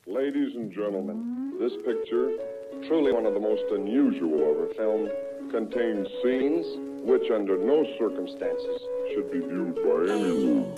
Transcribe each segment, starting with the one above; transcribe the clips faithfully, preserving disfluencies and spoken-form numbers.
Ladies and gentlemen, this picture, truly one of the most unusual ever filmed, contains scenes which under no circumstances should be viewed by anyone.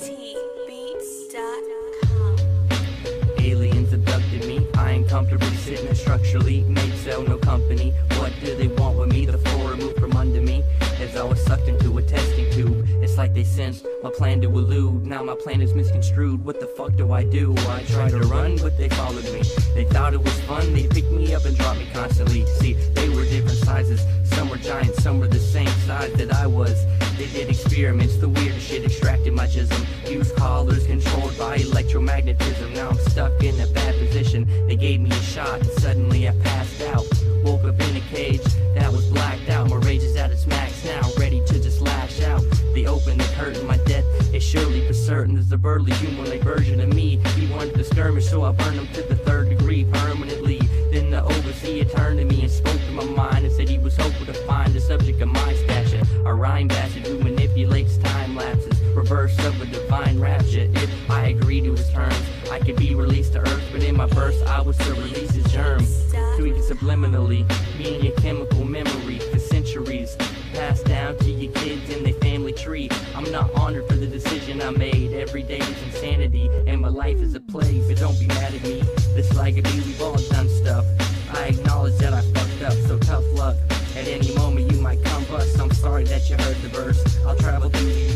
Aliens abducted me, I ain't comfortably sitting in structurally made cell, no company. What do they want with me? The floor removed from under me as I was sucked into a testing tube. It's like they sensed my plan to elude. Now my plan is misconstrued. What the fuck do I do? I tried to run, but they followed me. They thought it was fun, they picked me up and dropped me constantly. See, they were different sizes. Some were giant, some were the same size that I was. They did experiments, the weirdest shit extracted my jism. Used collars controlled by electromagnetism. Now I'm stuck in a bad position. They gave me a shot and suddenly I passed out. Woke up in a cage that was blacked out. My rage is at its max now, ready to just lash out. They opened the curtain, my death is surely for certain. There's a burly human-like version of me. He wanted to skirmish, so I burned him to the third degree permanently. Then the overseer turned to me and spoke to my mind and said he was hopeful to find the subject of my stature, a rhyme bastard who manipulates time lapses, reverse of a divine rapture. If I agreed to his terms, I could be released to earth, but in my birth I was to release his germ, tweak it subliminally, me and your chemical memory for centuries, passed down to your kids and their family tree. I'm not honored for the decision I made. Every day is insanity and my life is a play, but don't be mad at me. This Slagrrr, we've all done stuff. I acknowledge that I fucked up, so tough luck. At any moment you might come bust. I'm sorry that you heard the verse. I'll travel through the